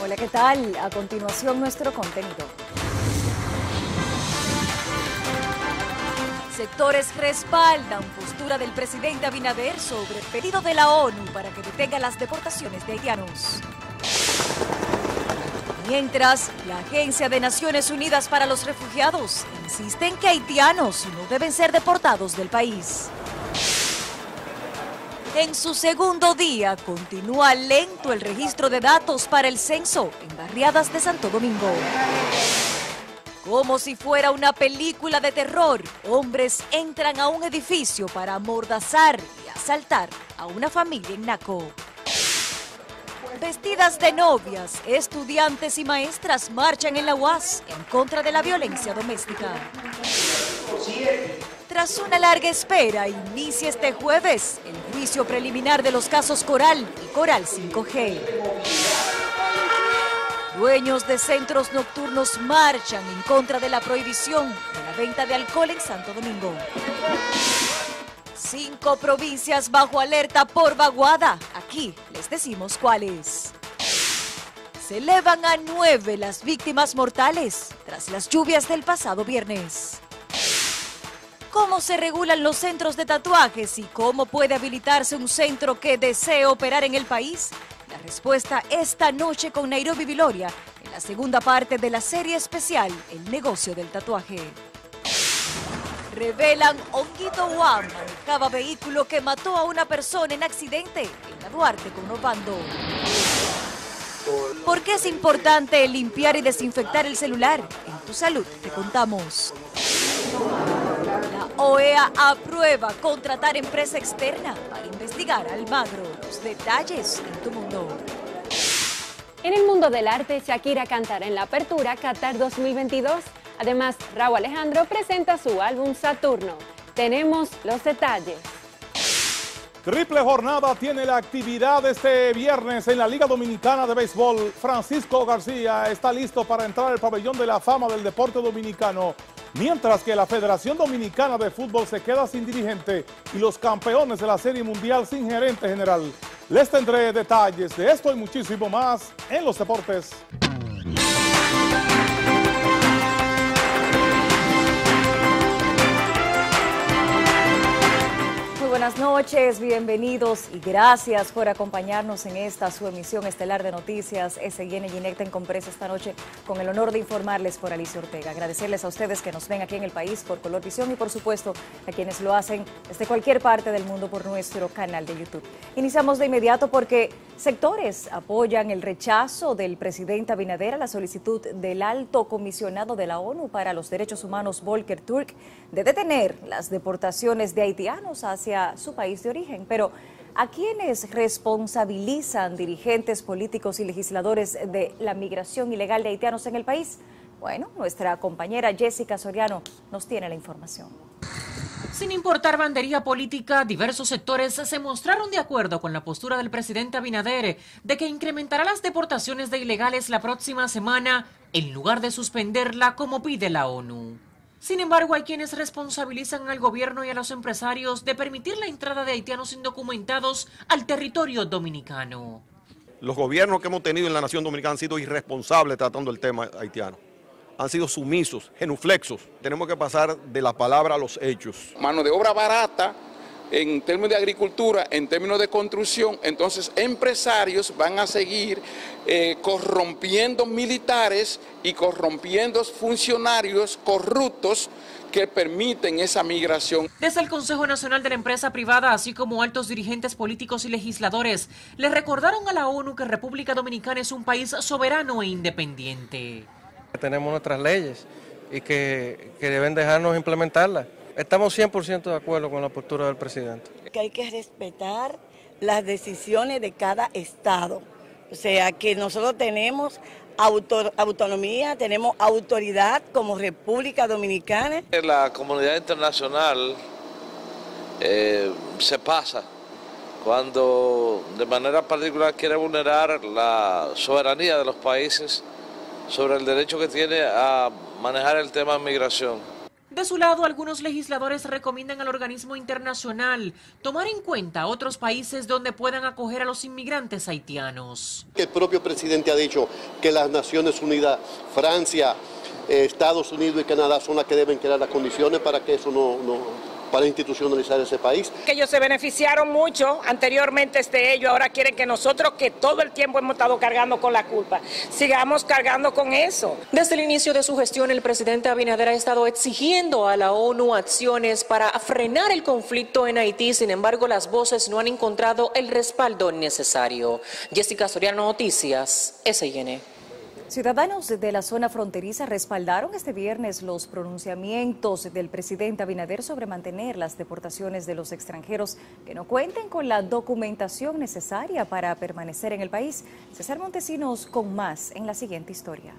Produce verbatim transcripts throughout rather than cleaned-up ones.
Hola, ¿qué tal? A continuación nuestro contenido. Sectores respaldan postura del presidente Abinader sobre el pedido de la ONU para que detenga las deportaciones de haitianos. Mientras, la Agencia de Naciones Unidas para los Refugiados insiste en que haitianos no deben ser deportados del país. En su segundo día, continúa lento el registro de datos para el censo en barriadas de Santo Domingo. Como si fuera una película de terror, hombres entran a un edificio para amordazar y asaltar a una familia en Naco. Vestidas de novias, estudiantes y maestras marchan en la U A S en contra de la violencia doméstica. Tras una larga espera, inicia este jueves el juicio preliminar de los casos Coral y Coral cinco G. Dueños de centros nocturnos marchan en contra de la prohibición de la venta de alcohol en Santo Domingo. Cinco provincias bajo alerta por vaguada. Aquí les decimos cuáles. Se elevan a nueve las víctimas mortales tras las lluvias del pasado viernes. ¿Cómo se regulan los centros de tatuajes y cómo puede habilitarse un centro que desee operar en el país? La respuesta esta noche con Nairobi Viloria en la segunda parte de la serie especial El negocio del tatuaje. Revelan Honguito Guam manejaba vehículo que mató a una persona en accidente en la Duarte con Obando. ¿Por qué es importante limpiar y desinfectar el celular? En Tu Salud te contamos. La O E A aprueba contratar empresa externa para investigar a Almagro. Los detalles en Tu Mundo. En el mundo del arte, Shakira cantará en la apertura Qatar dos mil veintidós. Además, Rauw Alejandro presenta su álbum Saturno. Tenemos los detalles. Triple jornada tiene la actividad este viernes en la Liga Dominicana de Béisbol. Francisco García está listo para entrar al pabellón de la fama del deporte dominicano, mientras que la Federación Dominicana de Fútbol se queda sin dirigente y los campeones de la Serie Mundial sin gerente general. Les tendré detalles de esto y muchísimo más en los deportes. Buenas noches, bienvenidos y gracias por acompañarnos en esta su emisión estelar de noticias S I N Ginecta en Compresa esta noche con el honor de informarles por Alicia Ortega. Agradecerles a ustedes que nos ven aquí en el país por Color Visión y por supuesto a quienes lo hacen desde cualquier parte del mundo por nuestro canal de YouTube. Iniciamos de inmediato porque sectores apoyan el rechazo del presidente Abinader a la solicitud del alto comisionado de la ONU para los Derechos Humanos Volker Turk de detener las deportaciones de haitianos hacia su país de origen. Pero ¿a quiénes responsabilizan dirigentes políticos y legisladores de la migración ilegal de haitianos en el país? Bueno, nuestra compañera Jessica Soriano nos tiene la información. Sin importar bandería política, diversos sectores se mostraron de acuerdo con la postura del presidente Abinader de que incrementará las deportaciones de ilegales la próxima semana en lugar de suspenderla como pide la ONU. Sin embargo, hay quienes responsabilizan al gobierno y a los empresarios de permitir la entrada de haitianos indocumentados al territorio dominicano. Los gobiernos que hemos tenido en la nación dominicana han sido irresponsables tratando el tema haitiano. Han sido sumisos, genuflexos. Tenemos que pasar de la palabra a los hechos. Mano de obra barata en términos de agricultura, en términos de construcción, entonces empresarios van a seguir eh, corrompiendo militares y corrompiendo funcionarios corruptos que permiten esa migración. Desde el Consejo Nacional de la Empresa Privada, así como altos dirigentes políticos y legisladores, le recordaron a la ONU que República Dominicana es un país soberano e independiente. Tenemos nuestras leyes y que, que deben dejarnos implementarlas. Estamos cien por ciento de acuerdo con la postura del presidente. Que hay que respetar las decisiones de cada estado. O sea, que nosotros tenemos auto, autonomía, tenemos autoridad como República Dominicana. La comunidad internacional eh, se pasa cuando de manera particular quiere vulnerar la soberanía de los países sobre el derecho que tiene a manejar el tema de migración. De su lado, algunos legisladores recomiendan al organismo internacional tomar en cuenta otros países donde puedan acoger a los inmigrantes haitianos. El propio presidente ha dicho que las Naciones Unidas, Francia, eh, Estados Unidos y Canadá son las que deben crear las condiciones para que eso no... no para institucionalizar ese país. Que ellos se beneficiaron mucho anteriormente de ello, ahora quieren que nosotros, que todo el tiempo hemos estado cargando con la culpa, sigamos cargando con eso. Desde el inicio de su gestión, el presidente Abinader ha estado exigiendo a la ONU acciones para frenar el conflicto en Haití. Sin embargo, las voces no han encontrado el respaldo necesario. Jessica Soriano, Noticias, S I N. Ciudadanos de la zona fronteriza respaldaron este viernes los pronunciamientos del presidente Abinader sobre mantener las deportaciones de los extranjeros que no cuenten con la documentación necesaria para permanecer en el país. César Montesinos con más en la siguiente historia.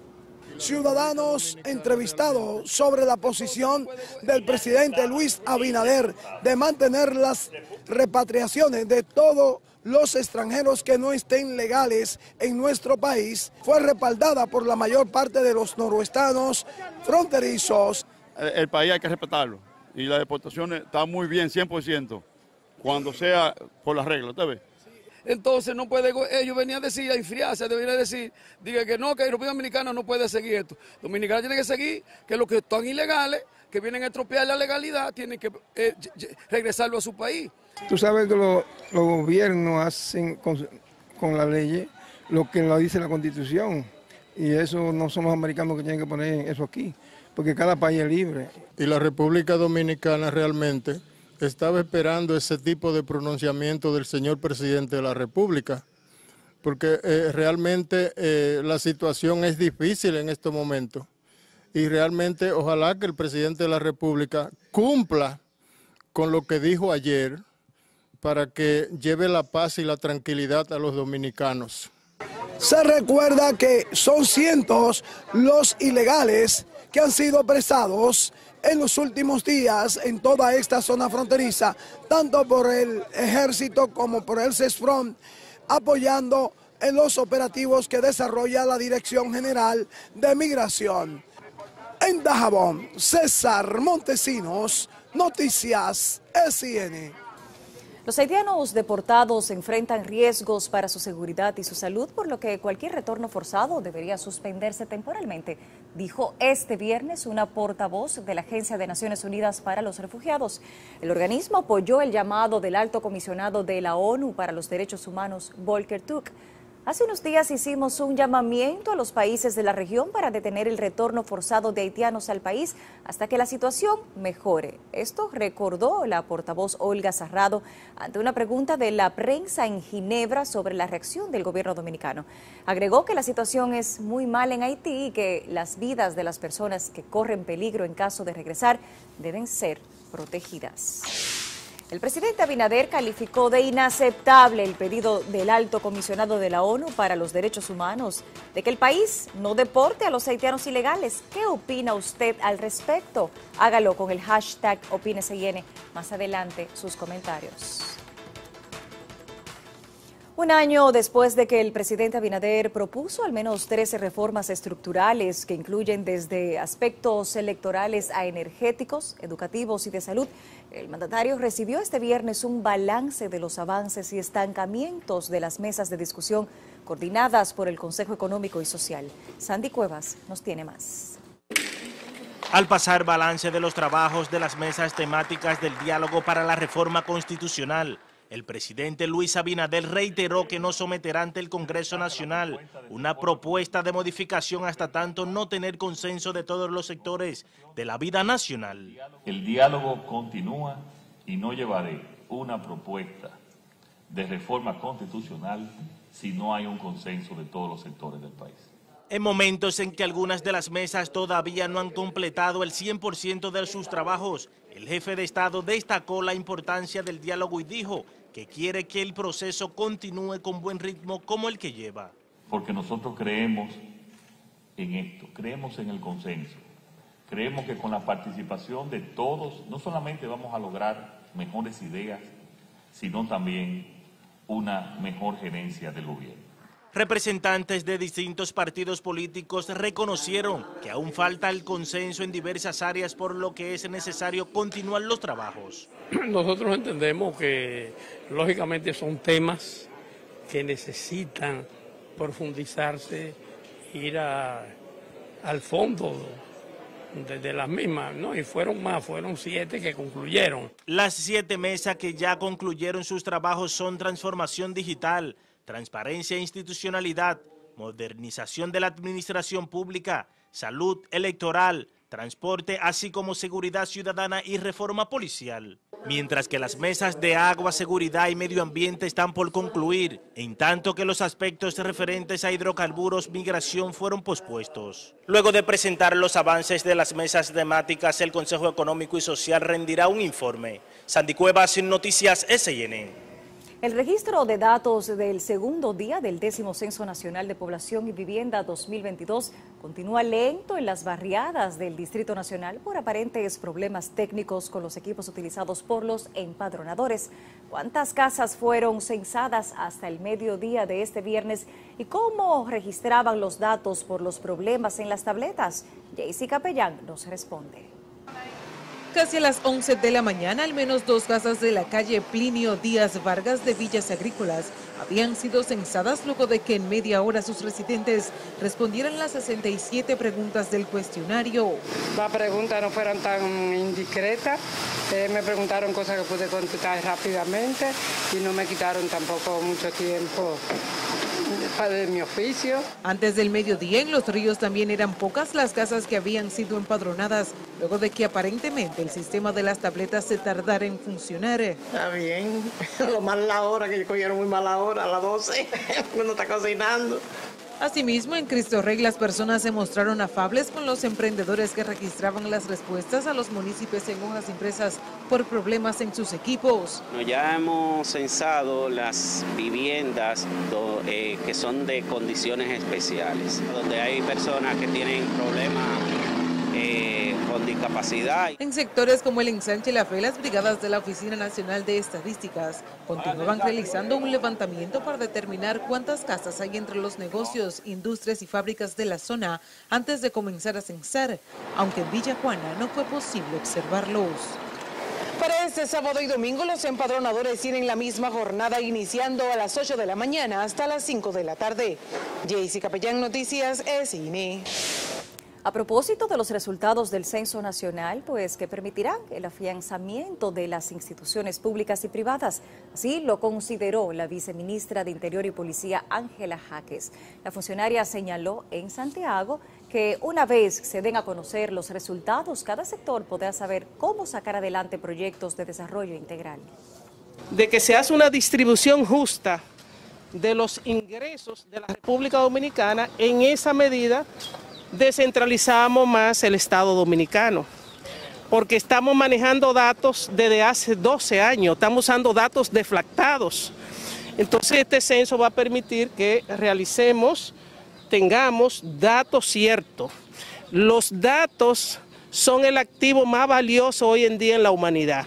Ciudadanos entrevistados sobre la posición del presidente Luis Abinader de mantener las repatriaciones de todo los extranjeros que no estén legales en nuestro país, fue respaldada por la mayor parte de los noroestanos fronterizos. El, el país hay que respetarlo y la deportación está muy bien, cien por ciento, cuando sea por las reglas, ¿usted ve? Entonces no puede, ellos venían a decir, a enfriarse, deberían decir, diga que no, que el República Dominicana no puede seguir esto. Dominicana tiene que seguir, que los que están ilegales, que vienen a estropear la legalidad, tienen que eh, regresarlo a su país. Tú sabes que lo, los gobiernos hacen con, con la ley lo que lo dice la Constitución, y eso no son los americanos que tienen que poner eso aquí, porque cada país es libre. Y la República Dominicana realmente estaba esperando ese tipo de pronunciamiento del señor presidente de la República, porque eh, realmente eh, la situación es difícil en estos momentos, y realmente ojalá que el presidente de la República cumpla con lo que dijo ayer, para que lleve la paz y la tranquilidad a los dominicanos. Se recuerda que son cientos los ilegales que han sido apresados en los últimos días en toda esta zona fronteriza, tanto por el ejército como por el CESFRON, apoyando en los operativos que desarrolla la Dirección General de Migración. En Dajabón, César Montesinos, Noticias S I N. Los haitianos deportados enfrentan riesgos para su seguridad y su salud, por lo que cualquier retorno forzado debería suspenderse temporalmente, dijo este viernes una portavoz de la Agencia de Naciones Unidas para los Refugiados. El organismo apoyó el llamado del alto comisionado de la ONU para los Derechos Humanos, Volker Turk. Hace unos días hicimos un llamamiento a los países de la región para detener el retorno forzado de haitianos al país hasta que la situación mejore. Esto recordó la portavoz Olga Sarrado ante una pregunta de la prensa en Ginebra sobre la reacción del gobierno dominicano. Agregó que la situación es muy mala en Haití y que las vidas de las personas que corren peligro en caso de regresar deben ser protegidas. El presidente Abinader calificó de inaceptable el pedido del alto comisionado de la ONU para los Derechos Humanos de que el país no deporte a los haitianos ilegales. ¿Qué opina usted al respecto? Hágalo con el hashtag OpíneSIN. Más adelante sus comentarios. Un año después de que el presidente Abinader propuso al menos trece reformas estructurales que incluyen desde aspectos electorales a energéticos, educativos y de salud, el mandatario recibió este viernes un balance de los avances y estancamientos de las mesas de discusión coordinadas por el Consejo Económico y Social. Sandy Cuevas nos tiene más. Al pasar balance de los trabajos de las mesas temáticas del diálogo para la reforma constitucional, el presidente Luis Abinader reiteró que no someterá ante el Congreso Nacional una propuesta de modificación hasta tanto no tener consenso de todos los sectores de la vida nacional. El diálogo continúa y no llevaré una propuesta de reforma constitucional si no hay un consenso de todos los sectores del país. En momentos en que algunas de las mesas todavía no han completado el cien por ciento de sus trabajos, el jefe de Estado destacó la importancia del diálogo y dijo que quiere que el proceso continúe con buen ritmo como el que lleva. Porque nosotros creemos en esto, creemos en el consenso, creemos que con la participación de todos no solamente vamos a lograr mejores ideas, sino también una mejor gerencia del gobierno. Representantes de distintos partidos políticos reconocieron que aún falta el consenso en diversas áreas, por lo que es necesario continuar los trabajos. Nosotros entendemos que lógicamente son temas que necesitan profundizarse, ir a, al fondo de, de las mismas, ¿no? Y fueron más, fueron siete que concluyeron. Las siete mesas que ya concluyeron sus trabajos son transformación digital, transparencia e institucionalidad, modernización de la administración pública, salud electoral, transporte, así como seguridad ciudadana y reforma policial. Mientras que las mesas de agua, seguridad y medio ambiente están por concluir, en tanto que los aspectos referentes a hidrocarburos, migración fueron pospuestos. Luego de presentar los avances de las mesas temáticas, el Consejo Económico y Social rendirá un informe. Sandy Cuevas, Noticias S I N. El registro de datos del segundo día del décimo Censo Nacional de Población y Vivienda dos mil veintidós continúa lento en las barriadas del Distrito Nacional por aparentes problemas técnicos con los equipos utilizados por los empadronadores. ¿Cuántas casas fueron censadas hasta el mediodía de este viernes y cómo registraban los datos por los problemas en las tabletas? Jaycee Capellán nos responde. Casi a las once de la mañana, al menos dos casas de la calle Plinio Díaz Vargas de Villas Agrícolas habían sido censadas luego de que en media hora sus residentes respondieran las sesenta y siete preguntas del cuestionario. Las preguntas no fueron tan indiscretas, eh, me preguntaron cosas que pude contestar rápidamente y no me quitaron tampoco mucho tiempo de mi oficio. Antes del mediodía en Los Ríos también eran pocas las casas que habían sido empadronadas, luego de que aparentemente el sistema de las tabletas se tardara en funcionar. Está bien, lo mal la hora, que cogieron muy mala hora, a las doce, cuando está cocinando. Asimismo, en Cristo Rey las personas se mostraron afables con los emprendedores que registraban las respuestas a los municipios en hojas impresas por problemas en sus equipos. Ya hemos censado las viviendas do, eh, que son de condiciones especiales, donde hay personas que tienen problemas eh, con discapacidad. En sectores como el Ensanche La Fe, las brigadas de la Oficina Nacional de Estadísticas continuaban realizando un levantamiento para determinar cuántas casas hay entre los negocios, industrias y fábricas de la zona antes de comenzar a censar, aunque en Villa Juana no fue posible observarlos. Para este sábado y domingo, los empadronadores tienen la misma jornada iniciando a las ocho de la mañana hasta las cinco de la tarde. Jaycee Capellán, Noticias S I N. A propósito de los resultados del Censo Nacional, pues que permitirán el afianzamiento de las instituciones públicas y privadas. Así lo consideró la viceministra de Interior y Policía, Ángela Jaques. La funcionaria señaló en Santiago que una vez se den a conocer los resultados, cada sector podrá saber cómo sacar adelante proyectos de desarrollo integral. De que se hace una distribución justa de los ingresos de la República Dominicana, en esa medida descentralizamos más el Estado dominicano, porque estamos manejando datos desde hace doce años, estamos usando datos deflactados. Entonces este censo va a permitir que realicemos, tengamos datos ciertos. Los datos son el activo más valioso hoy en día en la humanidad.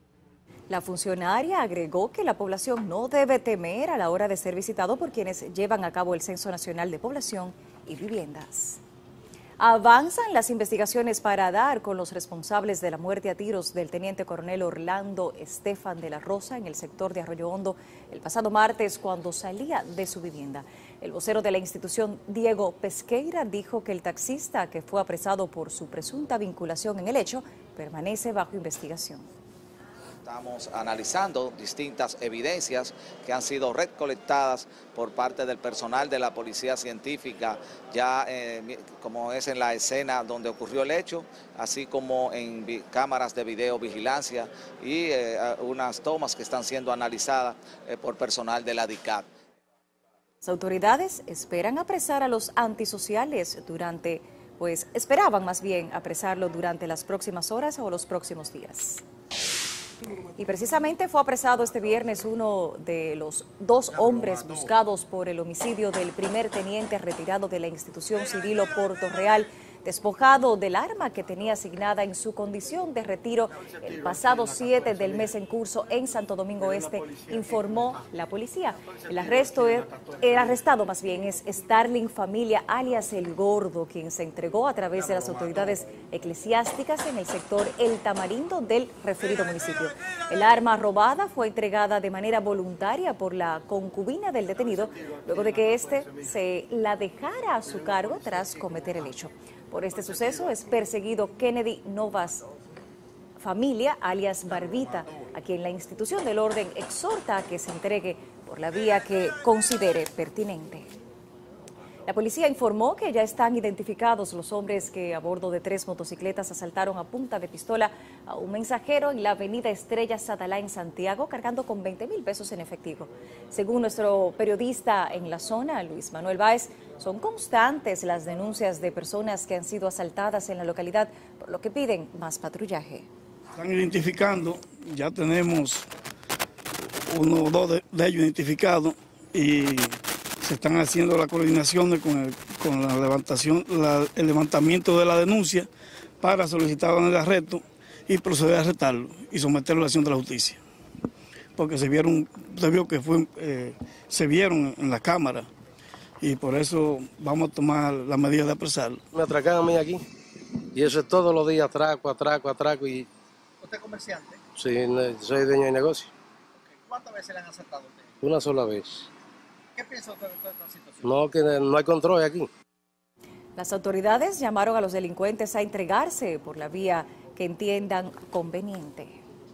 La funcionaria agregó que la población no debe temer a la hora de ser visitado por quienes llevan a cabo el Censo Nacional de Población y Viviendas. Avanzan las investigaciones para dar con los responsables de la muerte a tiros del teniente coronel Orlando Estefan de la Rosa en el sector de Arroyo Hondo el pasado martes cuando salía de su vivienda. El vocero de la institución, Diego Pesqueira, dijo que el taxista que fue apresado por su presunta vinculación en el hecho permanece bajo investigación. Estamos analizando distintas evidencias que han sido recolectadas por parte del personal de la Policía Científica, ya eh, como es en la escena donde ocurrió el hecho, así como en cámaras de videovigilancia y eh, unas tomas que están siendo analizadas eh, por personal de la D I C A T. Las autoridades esperan apresar a los antisociales durante, pues esperaban más bien apresarlo durante las próximas horas o los próximos días. Y precisamente fue apresado este viernes uno de los dos hombres buscados por el homicidio del primer teniente retirado de la institución civil Porto Real, despojado del arma que tenía asignada en su condición de retiro el pasado siete del mes en curso en Santo Domingo Este, informó la policía. El arresto, el arrestado más bien es Starling Familia, alias El Gordo, quien se entregó a través de las autoridades eclesiásticas en el sector El Tamarindo del referido municipio. El arma robada fue entregada de manera voluntaria por la concubina del detenido, luego de que éste se la dejara a su cargo tras cometer el hecho. Por este suceso es perseguido Kennedy Novas Familia, alias Barbita, a quien la institución del orden exhorta a que se entregue por la vía que considere pertinente. La policía informó que ya están identificados los hombres que a bordo de tres motocicletas asaltaron a punta de pistola a un mensajero en la avenida Estrella Sadalá en Santiago, cargando con veinte mil pesos en efectivo. Según nuestro periodista en la zona, Luis Manuel Báez, son constantes las denuncias de personas que han sido asaltadas en la localidad, por lo que piden más patrullaje. Están identificando, ya tenemos uno o dos de, de ellos identificados y se están haciendo las coordinaciones con, el, con la levantación, la, el levantamiento de la denuncia para solicitar el arresto y proceder a arrestarlo y someterlo a la acción de la justicia. Porque se vieron, se vio que fue, eh, se vieron en la cámara y por eso vamos a tomar la medida de apresarlo. Me atracan a mí aquí y eso es todos los días, atraco, atraco, atraco y... ¿Usted es comerciante? Sí, soy dueño de negocio. Okay. ¿Cuántas veces le han asaltado a usted? Una sola vez. ¿Qué piensa usted de toda esta situación? No, que no hay control aquí. Las autoridades llamaron a los delincuentes a entregarse por la vía que entiendan conveniente.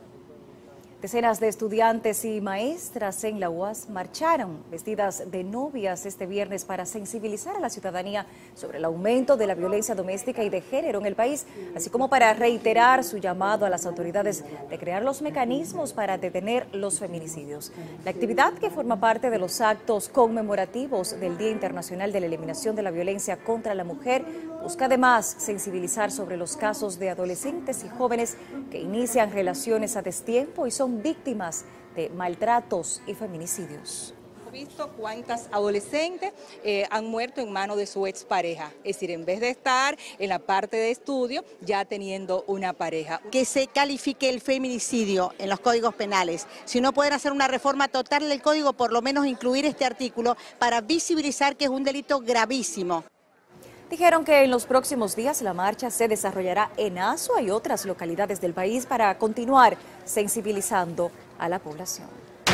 Decenas de estudiantes y maestras en la U A S marcharon vestidas de novias este viernes para sensibilizar a la ciudadanía sobre el aumento de la violencia doméstica y de género en el país, así como para reiterar su llamado a las autoridades de crear los mecanismos para detener los feminicidios. La actividad, que forma parte de los actos conmemorativos del Día Internacional de la Eliminación de la Violencia contra la Mujer, busca además sensibilizar sobre los casos de adolescentes y jóvenes que inician relaciones a destiempo y son víctimas de maltratos y feminicidios. He visto cuántas adolescentes eh, han muerto en manos de su expareja, es decir, en vez de estar en la parte de estudio, ya teniendo una pareja. Que se califique el feminicidio en los códigos penales. Si no pueden hacer una reforma total del código, por lo menos incluir este artículo para visibilizar que es un delito gravísimo. Dijeron que en los próximos días la marcha se desarrollará en Azua y otras localidades del país para continuar sensibilizando a la población.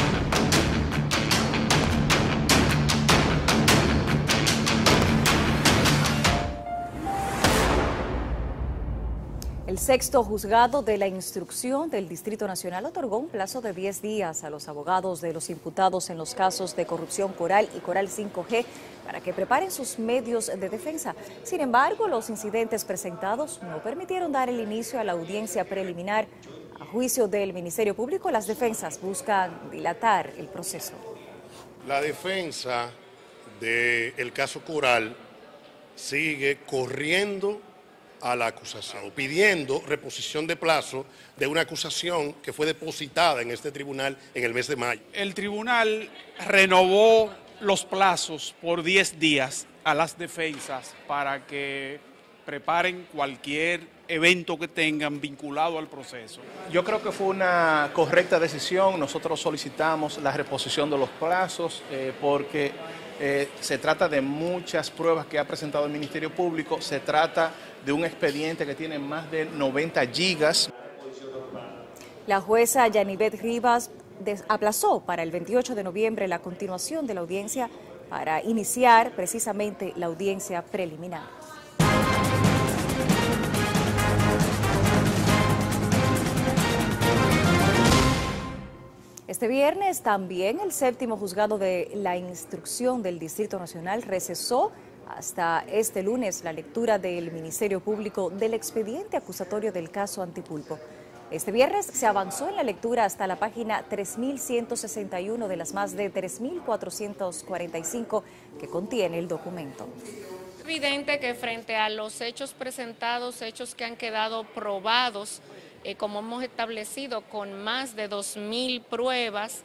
El sexto juzgado de la instrucción del Distrito Nacional otorgó un plazo de diez días a los abogados de los imputados en los casos de corrupción Coral y Coral cinco G para que preparen sus medios de defensa. Sin embargo, los incidentes presentados no permitieron dar el inicio a la audiencia preliminar. A juicio del Ministerio Público, las defensas buscan dilatar el proceso. La defensa del caso Coral sigue corriendo a la acusación, pidiendo reposición de plazo de una acusación que fue depositada en este tribunal en el mes de mayo. El tribunal renovó los plazos por diez días a las defensas para que preparen cualquier evento que tengan vinculado al proceso. Yo creo que fue una correcta decisión. Nosotros solicitamos la reposición de los plazos eh, porque eh, se trata de muchas pruebas que ha presentado el Ministerio Público, se trata de un expediente que tiene más de noventa gigas. La jueza Yanivet Rivas aplazó para el veintiocho de noviembre la continuación de la audiencia para iniciar precisamente la audiencia preliminar. Este viernes también el séptimo juzgado de la instrucción del Distrito Nacional recesó hasta este lunes la lectura del Ministerio Público del expediente acusatorio del caso Antipulpo. Este viernes se avanzó en la lectura hasta la página tres mil ciento sesenta y uno de las más de tres mil cuatrocientos cuarenta y cinco que contiene el documento. Es evidente que frente a los hechos presentados, hechos que han quedado probados, eh, como hemos establecido, con más de dos mil pruebas,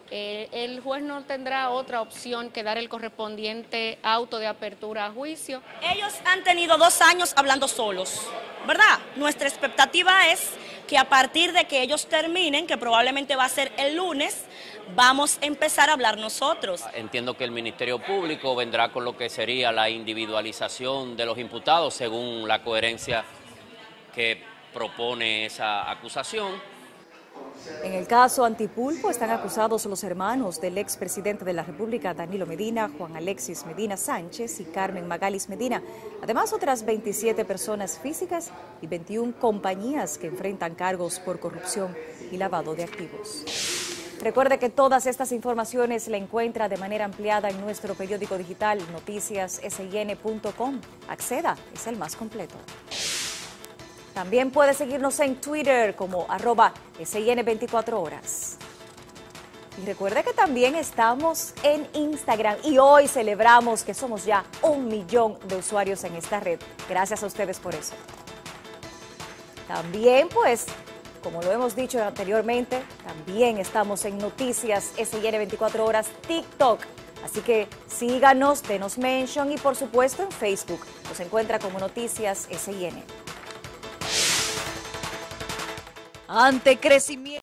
eh, el juez no tendrá otra opción que dar el correspondiente auto de apertura a juicio. Ellos han tenido dos años hablando solos, ¿verdad? Nuestra expectativa es que a partir de que ellos terminen, que probablemente va a ser el lunes, vamos a empezar a hablar nosotros. Entiendo que el Ministerio Público vendrá con lo que sería la individualización de los imputados según la coherencia que propone esa acusación. En el caso Antipulpo están acusados los hermanos del expresidente de la República, Danilo Medina, Juan Alexis Medina Sánchez y Carmen Magalis Medina. Además, otras veintisiete personas físicas y veintiuna compañías que enfrentan cargos por corrupción y lavado de activos. Recuerde que todas estas informaciones la encuentra de manera ampliada en nuestro periódico digital noticias s i n punto com. Acceda, es el más completo. También puede seguirnos en Twitter como arroba S I N veinticuatro horas. Y recuerde que también estamos en Instagram y hoy celebramos que somos ya un millón de usuarios en esta red. Gracias a ustedes por eso. También, pues, como lo hemos dicho anteriormente, también estamos en Noticias S I N veinticuatro horas TikTok. Así que síganos, denos mention y por supuesto en Facebook. Nos encuentra como Noticias S I N. Ante crecimiento.